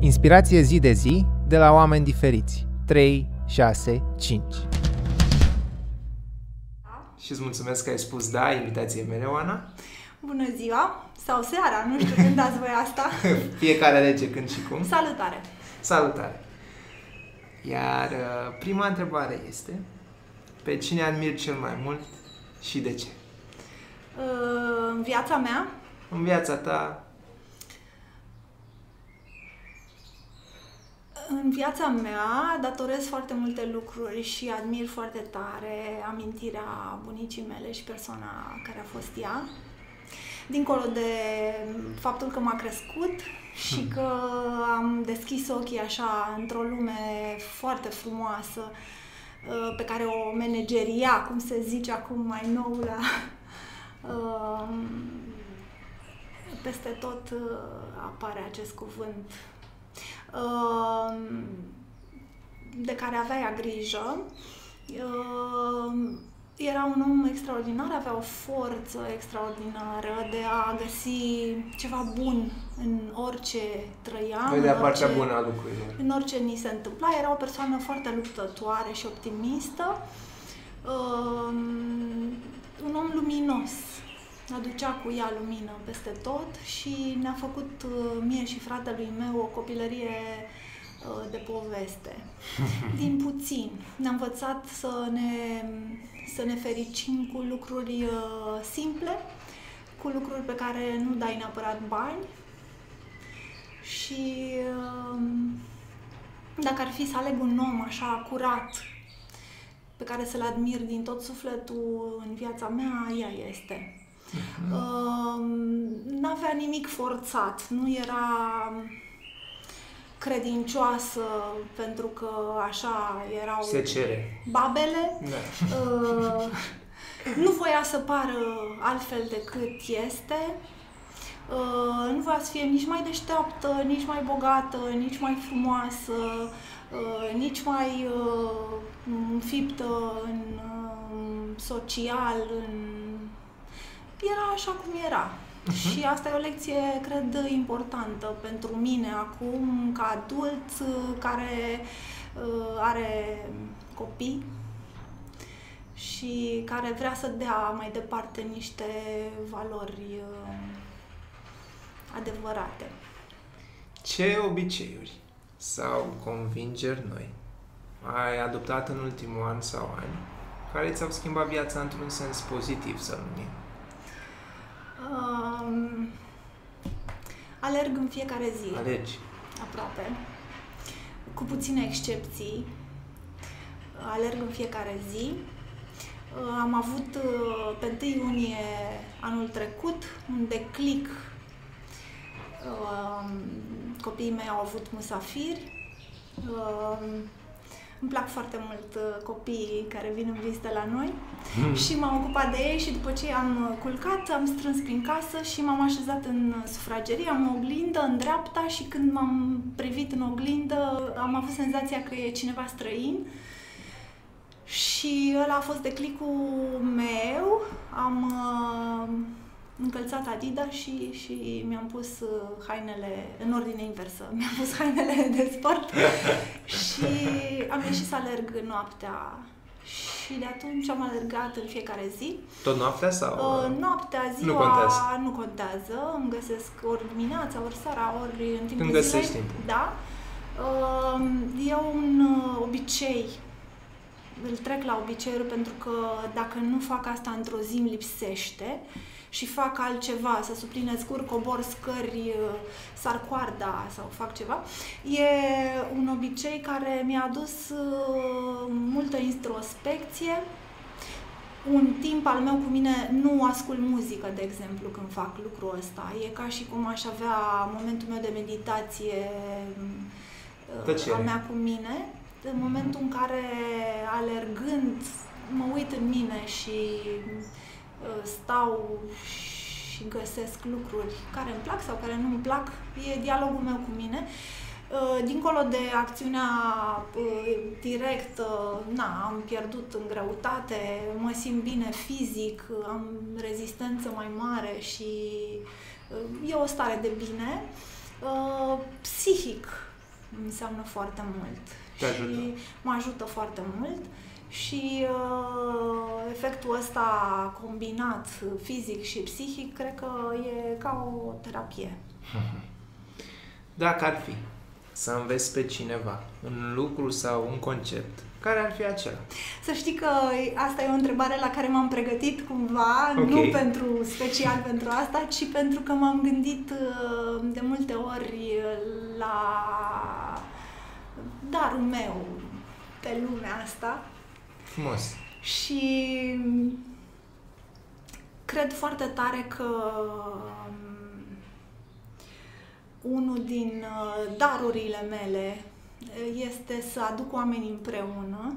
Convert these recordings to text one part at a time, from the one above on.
Inspirație zi de zi de la oameni diferiți. 3, 6, 5. Și îți mulțumesc că ai spus da invitației mele, Oana. Bună ziua! Sau seara, nu știu când dați voi asta. Fiecare alege când și cum. Salutare! Salutare! Iar prima întrebare este: pe cine admiri cel mai mult și de ce? În viața mea? În viața ta? În viața mea datorez foarte multe lucruri și admir foarte tare amintirea bunicii mele și persoana care a fost ea. Dincolo de faptul că m-a crescut și că am deschis ochii așa într-o lume foarte frumoasă pe care o manageria, cum se zice acum mai nou, peste tot apare acest cuvânt, de care avea grijă. Era un om extraordinar, avea o forță extraordinară de a găsi ceva bun în orice trăia, Vedea partea bună a lucrurilor. în orice ni se întâmpla. Era o persoană foarte luptătoare și optimistă, un om luminos, aducea cu ea lumină peste tot și ne-a făcut mie și fratelui meu o copilărie de poveste. Din puțin. Ne-a învățat să ne fericim cu lucruri simple, cu lucruri pe care nu dai neapărat bani. Și dacă ar fi să aleg un om așa curat, pe care să-l admir din tot sufletul în viața mea, ea este. N-avea nimic forțat, nu era credincioasă pentru că așa erau se cere babele. Da. Nu voia să pară altfel decât este. Nu voia să fie nici mai deșteaptă, nici mai bogată, nici mai frumoasă, nici mai înfiptă în social, era așa cum era. Și asta e o lecție, cred, importantă pentru mine acum, ca adult care are copii și care vrea să dea mai departe niște valori adevărate. Ce obiceiuri sau convingeri noi ai adoptat în ultimul an sau ani care ți-au schimbat viața într-un sens pozitiv, să numim? Alerg în fiecare zi. Alergi? Aproape. Cu puține excepții. Alerg în fiecare zi. Am avut pe 1 iunie anul trecut un declic. Copiii mei au avut musafiri. Îmi plac foarte mult copiii care vin în vizită la noi și m-am ocupat de ei și după ce am culcat, am strâns prin casă și m-am așezat în sufragerie, am o oglindă în dreapta și când m-am privit în oglindă am avut senzația că e cineva străin și ăla a fost declicul meu. Am încălțat Adidas și mi-am pus hainele în ordine inversă. Mi-am pus hainele de sport și am ieșit să alerg noaptea. Și de atunci am alergat în fiecare zi. Tot noaptea sau? Noaptea, ziua, nu contează. Îmi găsesc ori dimineața, ori seara, ori în timpul zilei. Găsești timpul. Da. E un obicei. Îl trec la obiceiuri pentru că dacă nu fac asta într-o zi îmi lipsește și fac altceva, să suplinez cur, cobor scări, sar coarda sau fac ceva. E un obicei care mi-a adus multă introspecție. Un timp al meu cu mine nu ascult muzică, de exemplu, când fac lucrul ăsta. E ca și cum aș avea momentul meu de meditație a mea cu mine. În momentul în care, alergând, mă uit în mine și stau și găsesc lucruri care îmi plac sau care nu îmi plac, e dialogul meu cu mine. Dincolo de acțiunea directă, am pierdut în greutate, mă simt bine fizic, am rezistență mai mare și e o stare de bine. Psihic, înseamnă foarte mult. Te ajută. Și mă ajută foarte mult și efectul ăsta combinat fizic și psihic cred că e ca o terapie. Dacă ar fi să înveți pe cineva un lucru sau un concept, care ar fi acela? Să știi că asta e o întrebare la care m-am pregătit cumva, Okay. nu pentru special pentru asta, ci pentru că m-am gândit de multe ori la darul meu pe lumea asta. Frumos. Și cred foarte tare că unul din darurile mele este să aduc oamenii împreună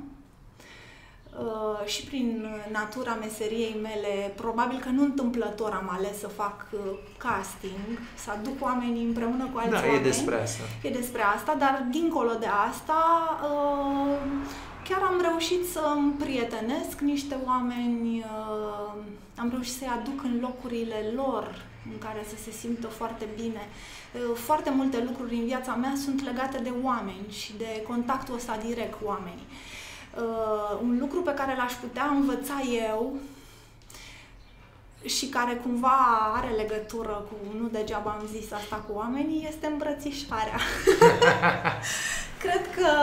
și prin natura meseriei mele, probabil că nu întâmplător am ales să fac casting, să aduc oamenii împreună cu alți oameni. Da, e despre asta. E despre asta, dar dincolo de asta, chiar am reușit să împrietenesc niște oameni, am reușit să-i aduc în locurile lor, în care să se simtă foarte bine. Foarte multe lucruri în viața mea sunt legate de oameni și de contactul ăsta direct cu oamenii. Un lucru pe care l-aș putea învăța eu și care cumva are legătură cu, nu degeaba am zis asta, cu oamenii, este îmbrățișarea. Cred că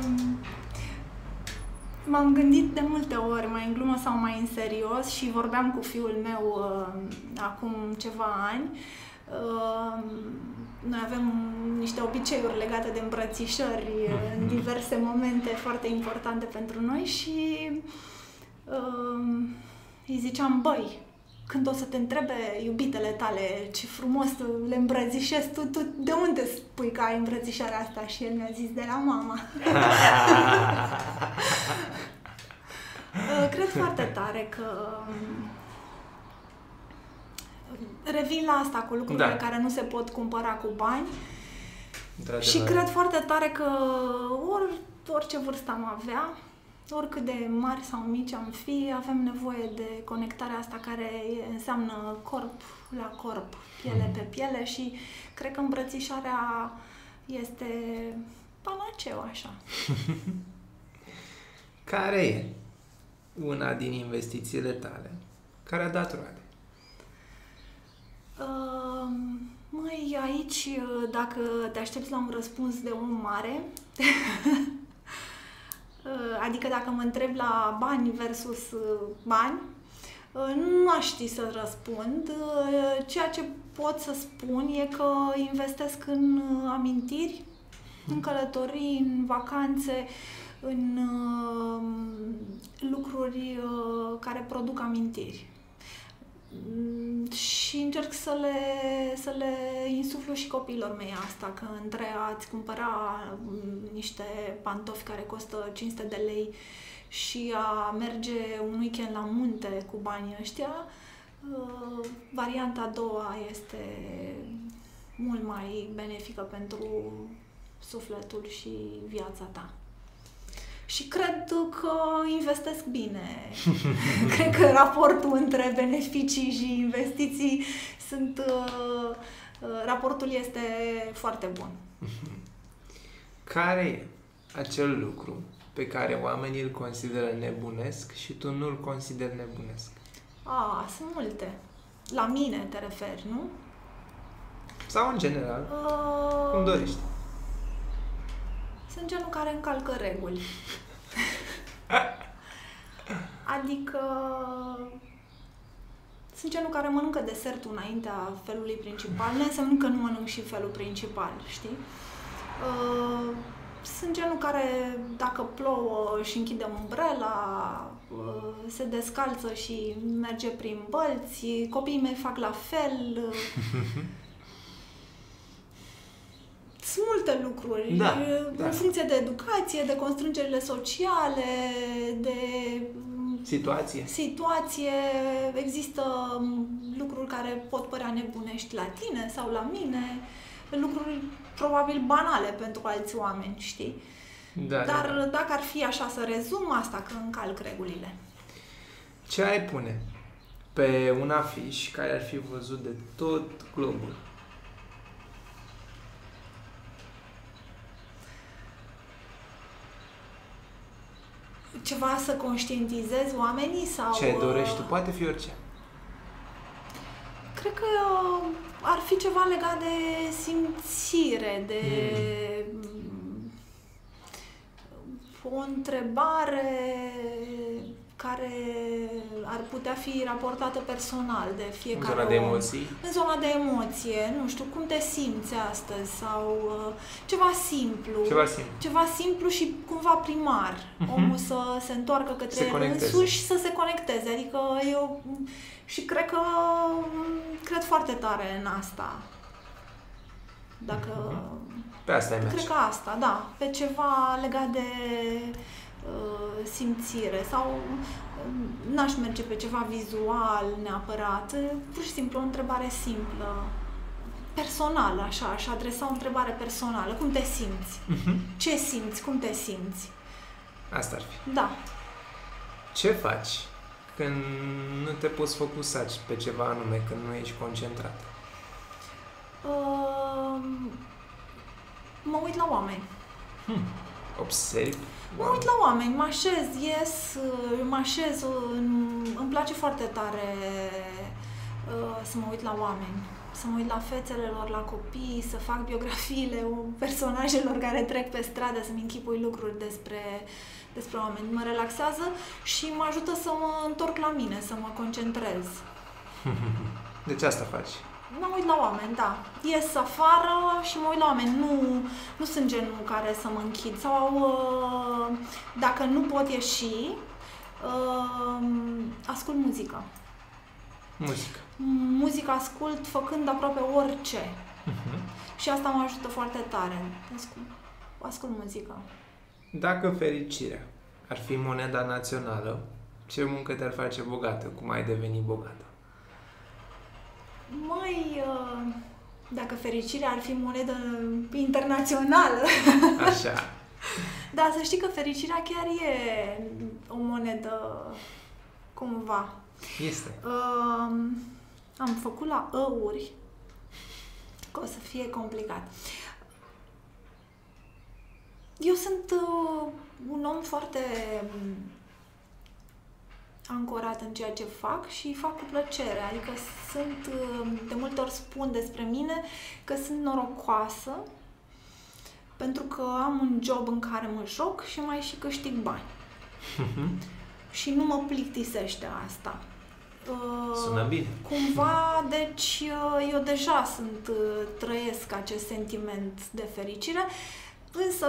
m-am gândit de multe ori, mai în glumă sau mai în serios, și vorbeam cu fiul meu acum ceva ani. Noi avem niște obiceiuri legate de îmbrățișări în diverse momente foarte importante pentru noi și îi ziceam, băi, când o să te întrebe iubitele tale ce frumos le îmbrățișezi, tu de unde spui că ai îmbrățișarea asta? Și el mi-a zis, de la mama. Cred foarte tare că revin la asta cu lucrurile care nu se pot cumpăra cu bani. Și cred foarte tare că orice vârstă am avea, oricât de mari sau mici am fi, avem nevoie de conectarea asta care înseamnă corp la corp, piele pe piele, și cred că îmbrățișarea este panaceu, așa. Care e una din investițiile tale care a dat roade? Măi, aici, dacă te aștepți la un răspuns de om mare, adică dacă mă întreb la bani versus bani, nu aș ști să răspund. Ceea ce pot să spun e că investesc în amintiri, în călătorii, în vacanțe, în lucruri care produc amintiri. Și încerc să le insuflu și copiilor mei asta, că între a-ți cumpăra niște pantofi care costă 500 de lei și a merge un weekend la munte cu banii ăștia, varianta a doua este mult mai benefică pentru sufletul și viața ta. Și cred că investesc bine. Cred că raportul între beneficii și investiții raportul este foarte bun. Care e acel lucru pe care oamenii îl consideră nebunesc și tu nu îl consideri nebunesc? Sunt multe. La mine te referi, nu? Sau în general, cum dorești. Sunt genul care încalcă reguli. Adică sunt genul care mănâncă desertul înaintea felului principal, nu înseamnă că nu mănânc și felul principal, știi? Sunt genul care, dacă plouă și închide umbrela, se descalță și merge prin bălți, copiii mei fac la fel. Sunt multe lucruri, în funcție de educație, de constrângerile sociale, de situație. Există lucruri care pot părea nebunești la tine sau la mine, lucruri probabil banale pentru alți oameni, știi? Dar dacă ar fi așa să rezum asta, că încalc regulile. Ce ai pune pe un afiș care ar fi văzut de tot globul? ceva să conștientizez oamenii sau... Ce dorești tu? Poate fi orice. Cred că ar fi ceva legat de simțire, de o întrebare care ar putea fi raportată personal de fiecare În zona de om. emoții? În zona de emoție, nu știu, cum te simți astăzi sau ceva simplu. Ceva simplu și cumva primar. Omul să se întoarcă către însuși și să se conecteze. Adică eu și cred foarte tare în asta. Dacă... Pe asta ai merge. Cred că asta, da. Pe ceva legat de simțire sau n-aș merge pe ceva vizual neapărat, pur și simplu o întrebare simplă, personală, așa, aș adresa o întrebare personală. Cum te simți? Ce simți? Cum te simți? Asta ar fi. Da. Ce faci când nu te poți focusa pe ceva anume, când nu ești concentrat? Mă uit la oameni. Observi? Mă uit la oameni, mă așez, îmi place foarte tare să mă uit la oameni, să mă uit la fețele lor, la copii, să fac biografiile personajelor care trec pe stradă, să-mi închipui lucruri despre oameni. Mă relaxează și mă ajută să mă întorc la mine, să mă concentrez. Deci asta faci? Mă uit la oameni, da. Ies afară și mă uit la oameni. Nu sunt genul care să mă închid. Sau dacă nu pot ieși, ascult muzică. Muzică ascult făcând aproape orice. Și asta mă ajută foarte tare. Ascult muzică. Dacă fericirea ar fi moneda națională, ce muncă te-ar face bogată? Cum ai deveni bogată? Dacă fericirea ar fi monedă internațională. Așa. Da, să știi că fericirea chiar e o monedă cumva. Este. Am făcut la ăuri, că o să fie complicat. Eu sunt un om foarte ancorat în ceea ce fac și fac cu plăcere. Adică de multe ori spun despre mine că sunt norocoasă pentru că am un job în care mă joc și mai și câștig bani. Și nu mă plictisește asta. Sună bine. Cumva, deci, eu deja trăiesc acest sentiment de fericire, însă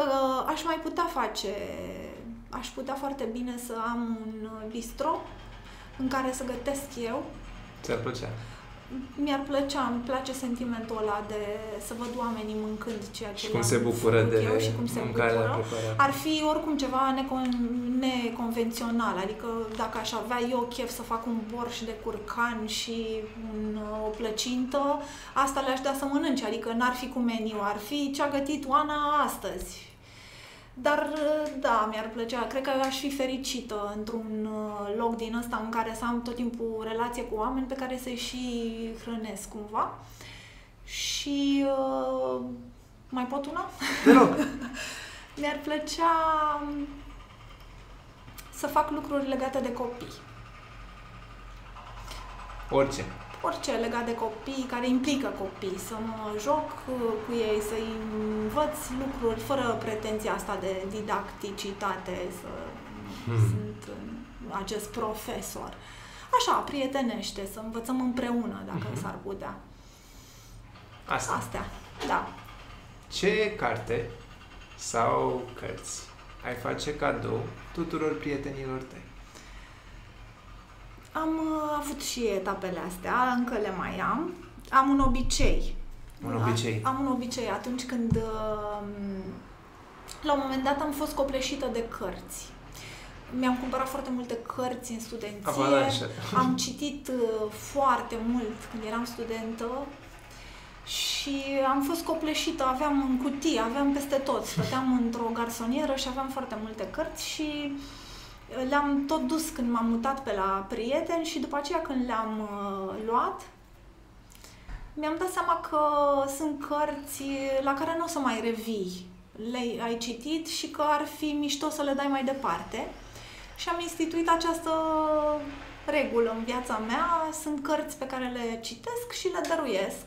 aș putea foarte bine să am un bistro în care să gătesc eu. Ți-ar plăcea? Mi-ar plăcea, îmi place sentimentul ăla de să văd oamenii mâncând ceea ce cum se bucură de eu și cum se bucură. Ar fi oricum ceva neconvențional, adică dacă aș avea eu chef să fac un borș de curcan și o plăcintă, asta le-aș da să mănânce, adică n-ar fi cu meniu, ar fi ce a gătit Oana astăzi. Dar, da, mi-ar plăcea. Cred că aș fi fericită într-un loc din ăsta în care să am tot timpul relație cu oameni pe care să-i și hrănesc cumva. Și mai pot una? Te rog. Mi-ar plăcea să fac lucruri legate de copii. Orice. Orice legat de copii, care implică copii, să mă joc cu ei, să-i învăț lucruri fără pretenția asta de didacticitate, să sunt acest profesor. Așa, prietenește, să învățăm împreună, dacă s-ar putea. Astea, da. Ce carte sau cărți ai face cadou tuturor prietenilor tăi? Am avut și etapele astea, încă le mai am. Am un obicei. Am un obicei atunci când, la un moment dat, am fost copleșită de cărți. Mi-am cumpărat foarte multe cărți în studenție. Am citit foarte mult când eram studentă și am fost copleșită. Aveam în cutii, aveam peste tot. Stăteam într-o garsonieră și aveam foarte multe cărți și le-am tot dus când m-am mutat pe la prieteni și după aceea când le-am luat, mi-am dat seama că sunt cărți la care nu o să mai revii. Le-ai citit și că ar fi mișto să le dai mai departe. Și am instituit această regulă în viața mea. Sunt cărți pe care le citesc și le dăruiesc.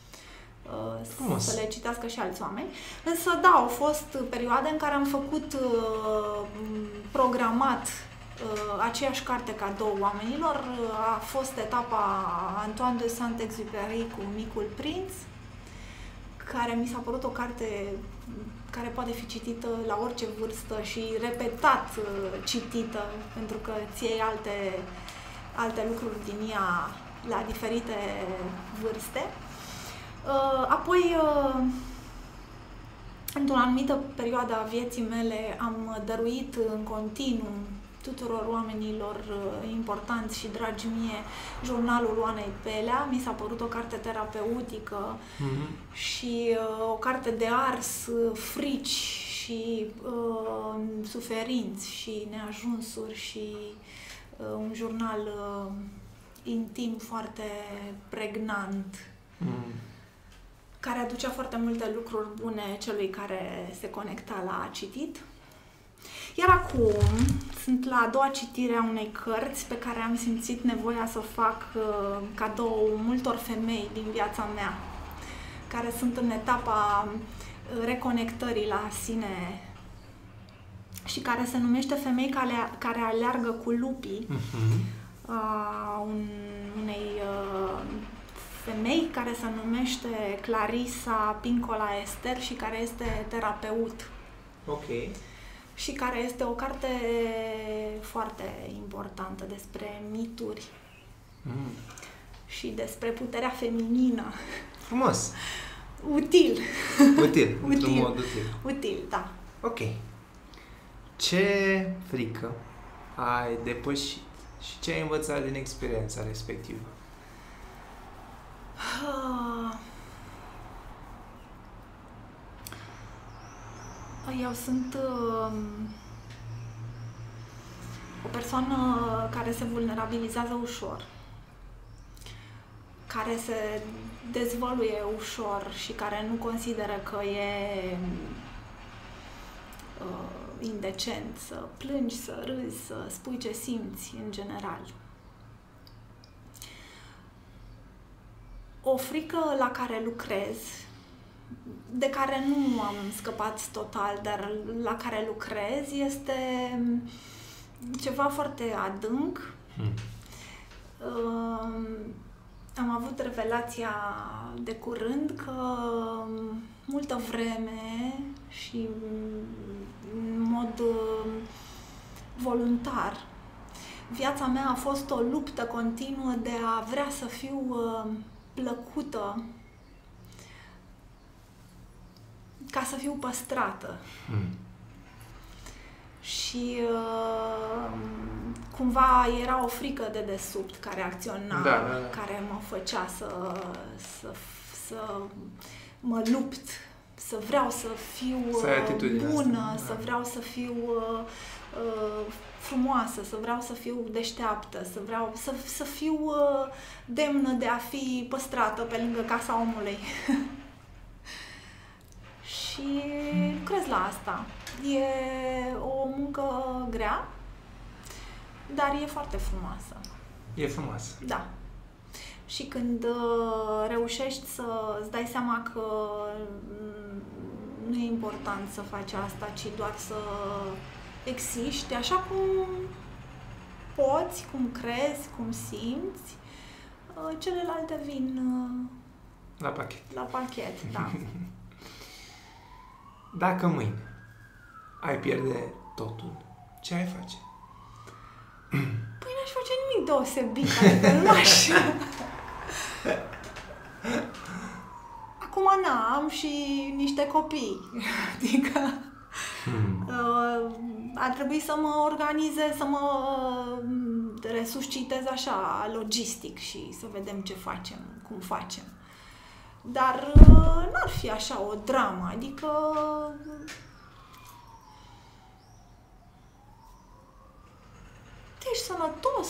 Să le citească și alți oameni. Însă, da, au fost perioade în care am făcut programat aceeași carte cadou oamenilor. A fost etapa Antoine de Saint-Exupéry cu Micul Prinț, care mi s-a părut o carte care poate fi citită la orice vârstă și repetat citită, pentru că ți iei alte lucruri din ea la diferite vârste. Apoi, într-o anumită perioadă a vieții mele, am dăruit în continuu tuturor oamenilor importanți și dragi mie jurnalul Oanei Pelea. Mi s-a părut o carte terapeutică și o carte de ars frici și suferinți și neajunsuri și un jurnal intim foarte pregnant, care aducea foarte multe lucruri bune celui care se conecta la citit. Iar acum sunt la a doua citire a unei cărți pe care am simțit nevoia să o fac cadou multor femei din viața mea, care sunt în etapa reconectării la sine și care se numește Femei care aleargă cu lupii, unei femei care se numește Clarisa Pincola Ester și care este terapeut. Ok. Și care este o carte foarte importantă despre mituri și despre puterea feminină. Frumos! Util! Util, într-un mod util. Util, da. Ok. Ce frică ai depășit și ce ai învățat din experiența respectivă? Eu sunt o persoană care se vulnerabilizează ușor, care se dezvăluie ușor și care nu consideră că e indecent să plângi, să râzi, să spui ce simți în general. O frică la care lucrez, de care nu am scăpat total, dar la care lucrez, este ceva foarte adânc. Am avut revelația de curând că multă vreme și în mod voluntar, viața mea a fost o luptă continuă de a vrea să fiu plăcută, ca să fiu păstrată. Și cumva era o frică de desubt care acționa, care mă făcea să mă lupt, să vreau să fiu bună, să vreau să fiu frumoasă, să vreau să fiu deșteaptă, să vreau să fiu demnă de a fi păstrată pe lângă casa omului. Și lucrez la asta. E o muncă grea, dar e foarte frumoasă. E frumoasă. Da. Și când reușești să îți dai seama că nu e important să faci asta, ci doar să existi așa cum poți, cum crezi, cum simți, celelalte vin la pachet. La pachet, da. Dacă mâine ai pierde totul, ce ai face? Păi n-aș face nimic deosebit, adică nu aș... Acum am și niște copii, adică ar trebui să mă organizez, să mă resuscitez așa, logistic și să vedem ce facem, cum facem. Dar n-ar fi așa o dramă, adică ești sănătos,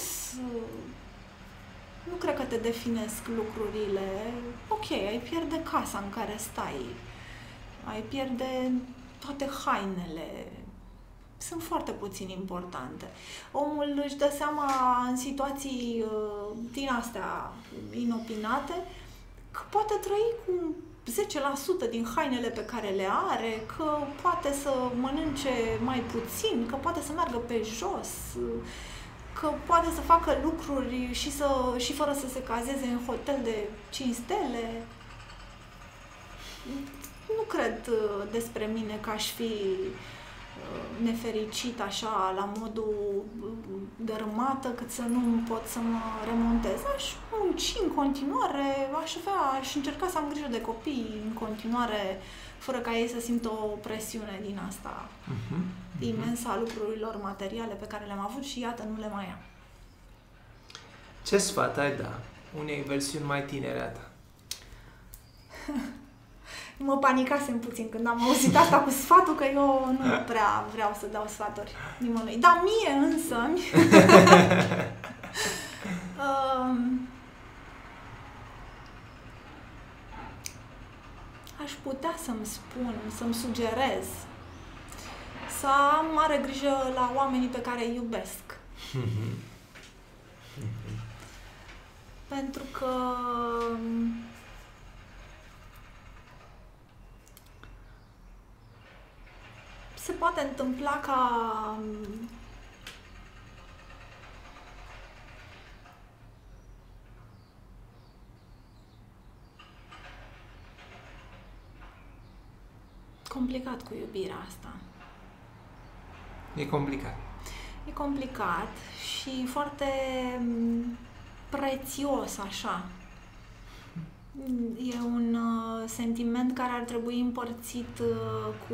nu cred că te definesc lucrurile. Ok, ai pierde casa în care stai, ai pierde toate hainele, sunt foarte puțin importante. Omul își dă seama în situații din astea inopinate că poate trăi cu 10% din hainele pe care le are, că poate să mănânce mai puțin, că poate să meargă pe jos, că poate să facă lucruri și fără să se cazeze în hotel de 5 stele. Nu cred despre mine că aș fi nefericit așa, la modul dărâmată, cât să nu pot să mă remontez. Aș munci în continuare, aș încerca să am grijă de copii în continuare, fără ca ei să simtă o presiune din asta imensă a lucrurilor materiale pe care le-am avut și iată, nu le mai am. Ce sfat ai da unei versiuni mai tinere a ta? Mă panicasem puțin când am auzit asta cu sfatul, că eu nu prea vreau să dau sfaturi nimănui. Dar mie însămi aș putea să-mi spun, să-mi sugerez să am mare grijă la oamenii pe care îi iubesc. Pentru că se poate întâmpla ca complicat cu iubirea asta. E complicat. E complicat și foarte prețios, așa. E un sentiment care ar trebui împărțit cu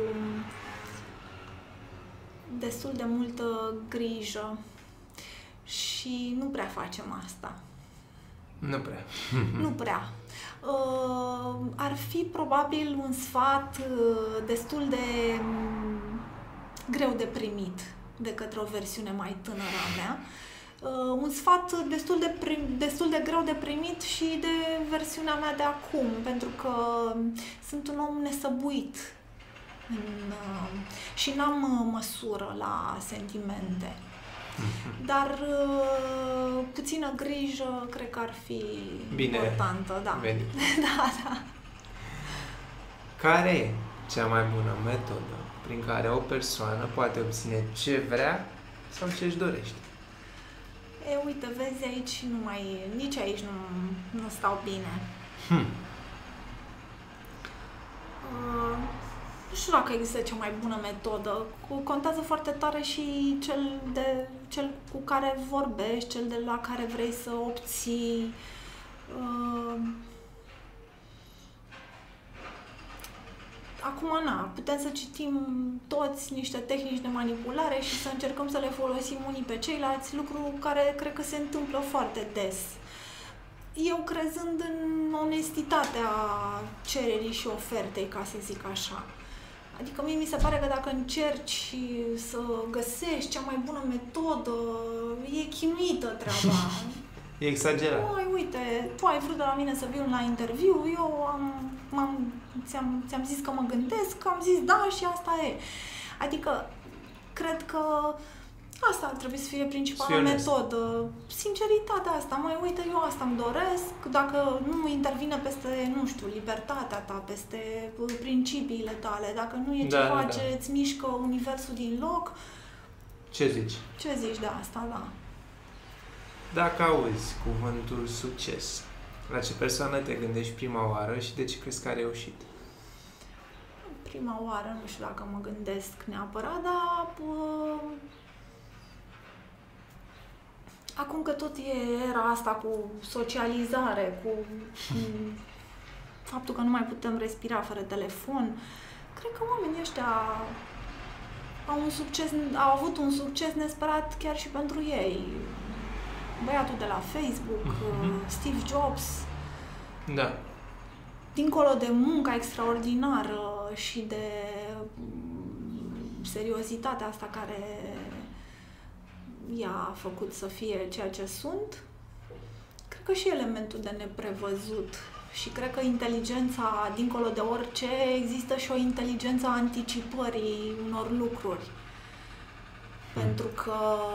destul de multă grijă și nu prea facem asta. Nu prea. Nu prea. Ar fi probabil un sfat destul de greu de primit de către o versiune mai tânără a mea. Un sfat destul de greu de primit și de versiunea mea de acum, pentru că sunt un om nesăbuit și n-am măsură la sentimente. Dar puțină grijă cred că ar fi importantă. Da. Da. Care e cea mai bună metodă prin care o persoană poate obține ce vrea sau ce își dorește? Uite, vezi, aici nici aici nu stau bine. Nu știu dacă există cea mai bună metodă. Contează foarte tare și cel cu care vorbești, cel de la care vrei să obții. Acum, putem să citim toți niște tehnici de manipulare și să încercăm să le folosim unii pe ceilalți, lucru care cred că se întâmplă foarte des. Eu crezând în onestitatea cererii și ofertei, ca să zic așa. Adică mie mi se pare că dacă încerci să găsești cea mai bună metodă, e chinuită treaba. E exagerat. Uite, tu ai vrut de la mine să vin la interviu, eu ți-am zis că mă gândesc, am zis da și asta e. Adică, cred că asta ar trebui să fie principala metodă. Sinceritatea asta, uite, eu asta îmi doresc, dacă nu intervine peste, nu știu, libertatea ta, peste principiile tale, dacă nu e ceva ce îți mișcă universul din loc. Ce zici? Ce zici de asta, da. Dacă auzi cuvântul succes, la ce persoană te gândești prima oară și de ce crezi că a reușit? Prima oară, nu știu dacă mă gândesc neapărat, dar acum că tot e era asta cu socializare, cu faptul că nu mai putem respira fără telefon, cred că oamenii ăștia au avut un succes nesperat chiar și pentru ei. Băiatul de la Facebook, Steve Jobs. Da. Dincolo de munca extraordinară și de seriozitatea asta care i-a făcut să fie ceea ce sunt, cred că și elementul de neprevăzut. Și cred că inteligența, dincolo de orice, există și o inteligență a anticipării unor lucruri. Pentru că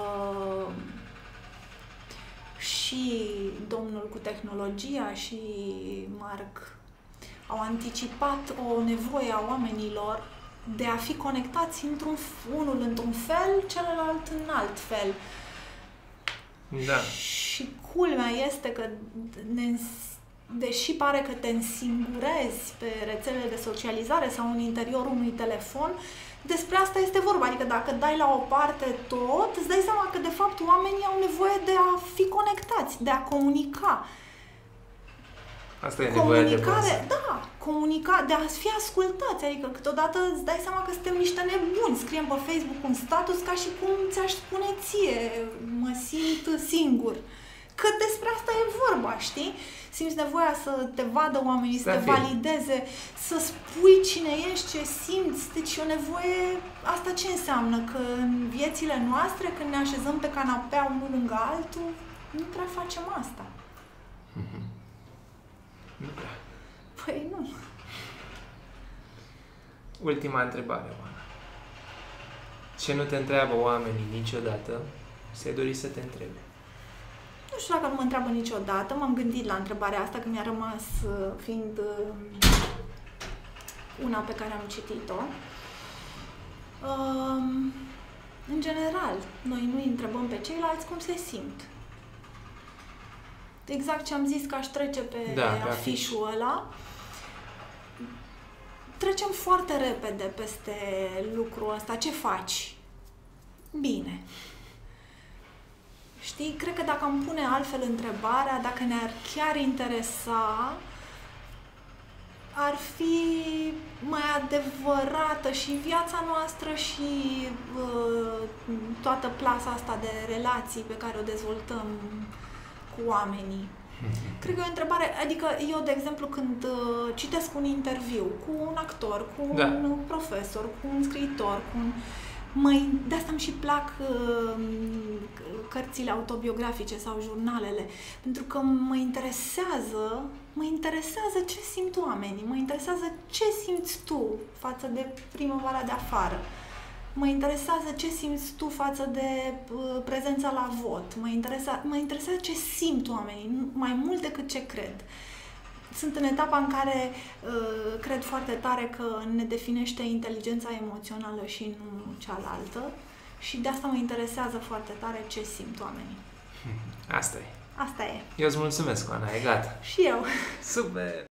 și domnul cu tehnologia și Mark au anticipat o nevoie a oamenilor de a fi conectați unul într-un fel, celălalt în alt fel. Da. Și culmea este că deși pare că te însingurezi pe rețelele de socializare sau în interiorul unui telefon, despre asta este vorba. Adică dacă dai la o parte tot, îți dai seama că de fapt oamenii au nevoie de a fi conectați, de a comunica. Asta e nevoia de bază. De a fi ascultați. Adică câteodată îți dai seama că suntem niște nebuni. Scriem pe Facebook un status ca și cum ți-aș spune ție, mă simt singur. Că despre asta e vorba, știi? Simți nevoia să te vadă oamenii, să te valideze, să spui cine ești, ce simți. Deci e o nevoie... Asta ce înseamnă? Că în viețile noastre, când ne așezăm pe canapea unul lângă altul, nu prea facem asta. Nu prea. Păi nu. Ultima întrebare, Oana. Ce nu te întreabă oamenii niciodată, ți-ai dori să te întrebe? Nu știu dacă nu mă întreabă niciodată. M-am gândit la întrebarea asta, că mi-a rămas fiind una pe care am citit-o. În general, noi nu îi întrebăm pe ceilalți cum se simt. Exact ce am zis că aș trece pe afișul ăla. Trecem foarte repede peste lucrul ăsta. Ce faci? Bine. Știi? Cred că dacă am pune altfel întrebarea, dacă ne-ar chiar interesa, ar fi mai adevărată și viața noastră și toată plasa asta de relații pe care o dezvoltăm cu oamenii. Cred că e o întrebare, adică eu, de exemplu, când citesc un interviu cu un actor, cu un profesor, cu un scriitor, de asta îmi și plac cărțile autobiografice sau jurnalele, pentru că mă interesează ce simt oamenii, mă interesează ce simți tu față de primăvara de afară, mă interesează ce simți tu față de prezența la vot, mă interesează ce simt oamenii, mai mult decât ce cred. Sunt în etapa în care cred foarte tare că ne definește inteligența emoțională și nu cealaltă și de asta mă interesează foarte tare ce simt oamenii. Asta e. Asta e. Eu îți mulțumesc, Oana, e gata. Și eu. Super!